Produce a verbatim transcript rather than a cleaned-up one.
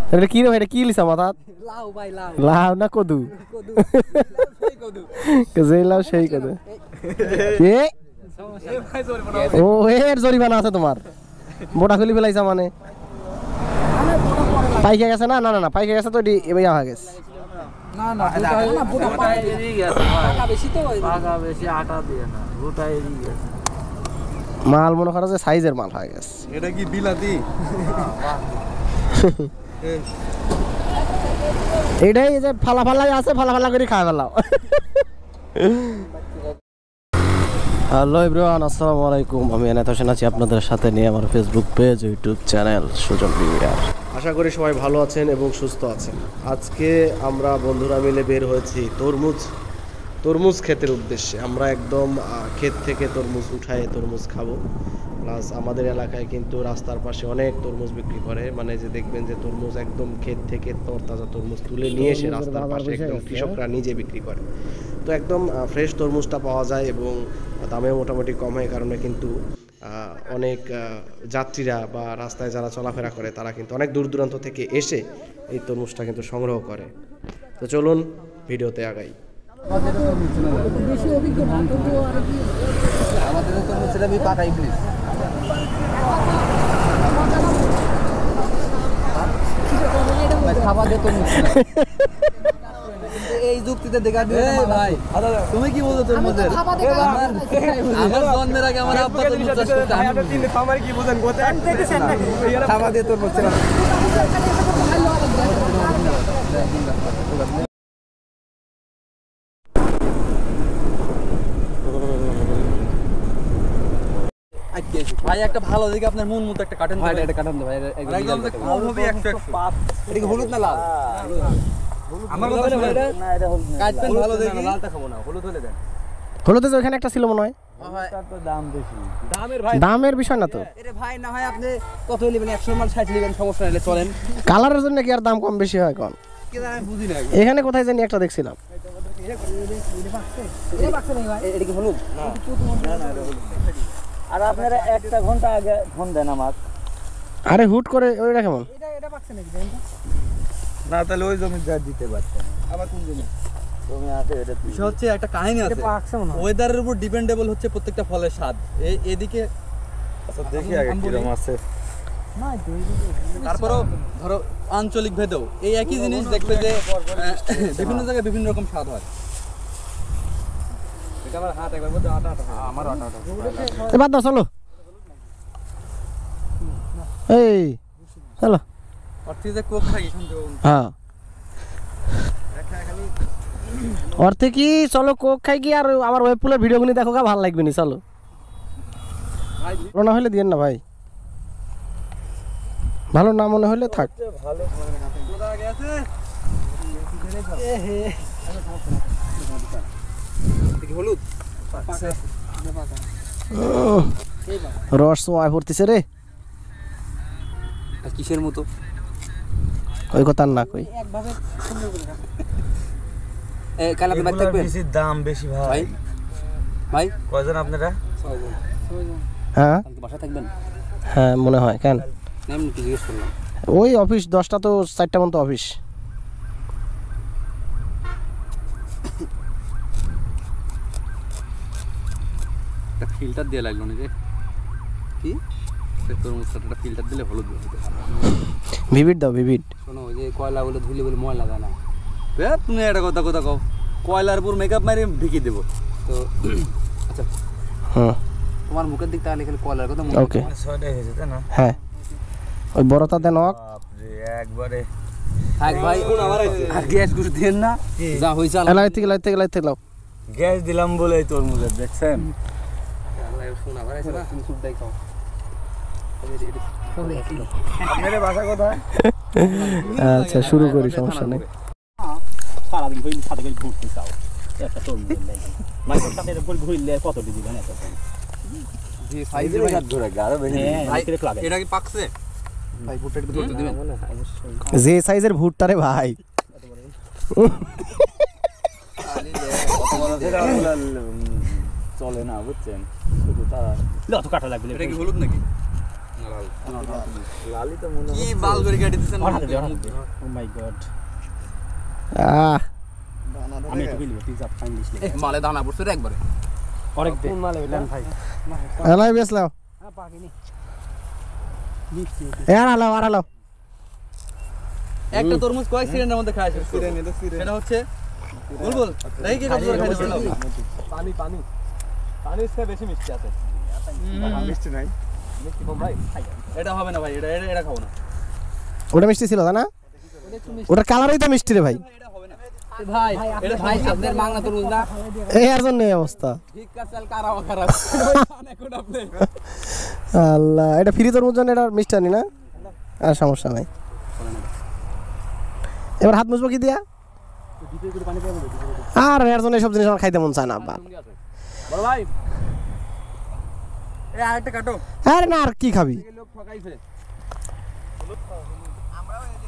এটা কি রে ভাই, এটা কি লিসা মাথা? লাউ ভাই, লাউ। লাউ না কদু? কদু। সেই কদু। যে লাউ সেই কদু। এ ও এর জরিমানা আছে তোমার। মোটা খুলি ফেলাইছা মানে পাইকে গেছে না? না না না পাইকে গেছে তো এটি এবার হয়ে গেছে। না না না বুটা পাই এরি গেছে ভাই। টাকা বেশি তো টাকা বেশি আটা দিয়ে না। বুটা এরি গেছে। মাল মনে করো যে সাইজের মাল হয়ে গেছে। এটা কি বিলাতি? এটাই যে ফালা ফালাই আছে, ফালা ফালা করে খায় ফেলাও। হ্যালো এভরিওয়ান, আসসালামু আলাইকুম। আমি এনায়েত হোসেন আছি আপনাদের সাথে নিয়ে আমার Facebook page, YouTube channel Sujan viewer. আশা করি সবাই ভালো আছেন এবং সুস্থ আছেন। আজকে আমরা বন্ধুরা মিলে বের হয়েছি তরমুজ তরমুজ ক্ষেতের উদ্দেশ্যে। আমরা একদম ক্ষেত থেকে তরমুজ উঠায় তরমুজ খাবো। প্লাস আমাদের এলাকায় কিন্তু রাস্তার পাশে অনেক তরমুজ বিক্রি করে, মানে যে দেখবেন যে তরমুজ একদম ক্ষেত থেকে তরতাজা তরমুজ তুলে নিয়ে এসে রাস্তার পাশে একদম কৃষকরা নিজে বিক্রি করে। তো একদম ফ্রেশ তরমুজটা পাওয়া যায় এবং দামে মোটামুটি কম হয়, কারণে কিন্তু অনেক যাত্রীরা বা রাস্তায় যারা চলাফেরা করে তারা কিন্তু অনেক দূর দূরান্ত থেকে এসে এই তরমুজটা কিন্তু সংগ্রহ করে। তো চলুন ভিডিওতে আগাই। বেশি অভিজ্ঞ না কিন্তু আর কি আমাদের তো ছেলে আমি পাকাই প্লিজ খাবার দে তো এই যুক্তিতে দেখা দিও না ভাই। তুমি কি বলছো তোর মধ্যে আমার জন্মের আগে আমার আব্বা তো চাষ করতে আমি তিন খামারে কি বুঝেন গোতে দেখছেন না খাবার দে তোর মধ্যে ভাই একটা ভালো দিকে আপনার মন মতো একটা কাটেন ভাই, এটা কাটেন ভাই একদম কম হবে একশো একশো। এটা কি হলুদ না লাল? আমার কথা শুনুন, না এটা হলুদ না, কাটবেন ভালো দেখি। লালটা খাবো না, হলুদ হলে দেন। হলুদের ওখানে একটা ছিল মনে হয়। হ্যাঁ তো দাম বেশি। দামের ভাই দামের বিষয় না তো। আরে ভাই না হয় আপনি কত নেবেন? একশো মাল ষাট নেবেন, সমস্যা নেই, চলেন। কালারের জন্য কি আর দাম কম বেশি হয় কোন? কি দাম বুঝি না। এখানে কোথায় জানি একটা দেখছিলাম। এটা কি হলুদ? না না এটা হলুদ। আর আপনারা একটা ঘন্টা আগে ফোন দেন আমার। আরে হুট করে ওইটা কেমন? এটা এটা পাকছে নাকি দেন তো? না তাহলে ওই জমি যা দিতে পারতেন। আবার কোন জমি? জমি আছে এটা। বিষয় হচ্ছে একটা কাহিনী আছে। এটা পাকছে না। ওয়েদারের উপর ডিপেন্ডেবল হচ্ছে প্রত্যেকটা ফলের স্বাদ। এই এদিকে আচ্ছা দেখি আগে কি রকম আছে। না তারপরও ধরো আঞ্চলিক ভেদেও এই একই জিনিস দেখবে যে বিভিন্ন জায়গায় বিভিন্ন রকম স্বাদ হয়। এটা আমার হাত একবার বলতে আটা আটা আমার আটা আটা এবার দাও চলো। এই চলো অর্থে যে কোক খাই শুনতে পাবো। হ্যাঁ অর্থে কি চলো কোক খাই কি আর আমার ওয়েব পুলের ভিডিওগুলি দেখো, গা ভালো লাগবে নি। চলো ভালো না হলে দিয়েন না ভাই, ভালো না মনে হলে থাক। ভালো কোথা গেছে এ হে কি হলুদ পাকা রস সময় পড়তেছে রে। কিসের মতো ওই কথা না কই। একভাবে সুন্দর করে এ কাল আপনি বাইরে থাকবেন? বেশি দাম বেশি ভাই। ভাই কয়জন আপনারা? ছয়জন। ছয়জন হ্যাঁ কালকে বাসা থাকবেন? হ্যাঁ মনে হয়। কেন এমনি কি জিজ্ঞেস করলাম। ওই অফিস দশটা তো চারটা মতো অফিস। একটা ফিল্টার দিয়ে লাগলো না যে কি তরমুজটা একটা ফিল্টার দিলে হলুদ হতে পারে। ভিভিড দাও ভিভিড। শোনো ওই যে কয়লা বলে ধুলে বলে ময়লা লাগে না। এ তুমি একটা কথা কথা কও, কয়লার উপর মেকআপ মারি ঢেকে দেবো তো। আচ্ছা হ্যাঁ তোমার মুখের দিক তাহলে খালি কয়লার কথা মনে ওকে ছয়টাই হয়েছে তাই না? হ্যাঁ ওই বড়টা দেন অক একবারে থাক ভাই। আর গ্যাস গুছ দেন না যা হইছে এলাই থেকে লাই থেকে লাই থেকে লাও। গ্যাস দিলাম বলেই তরমুজের দেখছেন আল্লাহ শোনা বাড়াইছে না। তুমি সুপ দাই খাও। আপনাদের বাসা কোথায়? আচ্ছা শুরু করি, সমস্যা নেই। সারাদিন ঘুরলে সাথে করে ঘুরতে চাও একটা তরমুজের লাগে মাইকের সাথে ফুল ঘুরলে কত ডিগ্রি জানেন? যে সাইজের হাত ধরে গাড়ো বেশি ভাই লাগে। এটা কি পাকছে ভাই? ফুটটা একটু ধরতে দিবেন? যে সাইজের ভুট্টা রে ভাই। চলে না বুঝছেন, শুধু তা লত কাটা লাগবে। এটা কি হলুদ নাকি? লালি তো মনে কি বাল করে কেটে দিছেন আর হাতে দে আর হাতে দে ও মাই গড আহ আমি একটু গেলি তুই যা ফাইন দিস মালে দানা পড়ছে রে একবারে অনেক দে কোন মালে বেলান ভাই এলাই বেসলাও হ্যাঁ পাকিনি নিচ্ছি এ আলাও আর আলাও একটা তরমুজ কয়েক সিরিয়ানের মধ্যে খায় সিরিয়ান এটা সিরিয়ান এটা হচ্ছে বুলবুল দেখি কি কত খাইতে পারলাম পানি পানি পানি ইসে বেশি মিষ্টি আছে মিষ্টি নাই মিষ্টি কম ভাই এটা হবে না ভাই এটা এটা এটা খাবো না ওটা মিষ্টি ছিল না ওটা কালারই তো মিষ্টি রে ভাই এটা হবে না ভাই এটা ভাই আপনাদের মাংনা তরমুজ না এই আর জন্য এই অবস্থা ঠিক কাছাল কারাও খারাপ অনেক কোন আপনি আল্লাহ এটা ফ্রি তরমুজ জান এটা মিষ্টি আনি না আর সমস্যা নাই এবার হাত মুছবো কি দিয়া আর এর জন্য সব জিনিস আমার খাইতে মন চায় না আব্বা বড় ভাই এই আরেকটা কাটো আরে না আর কি খাবি লোক ঠকাইছে আমরাও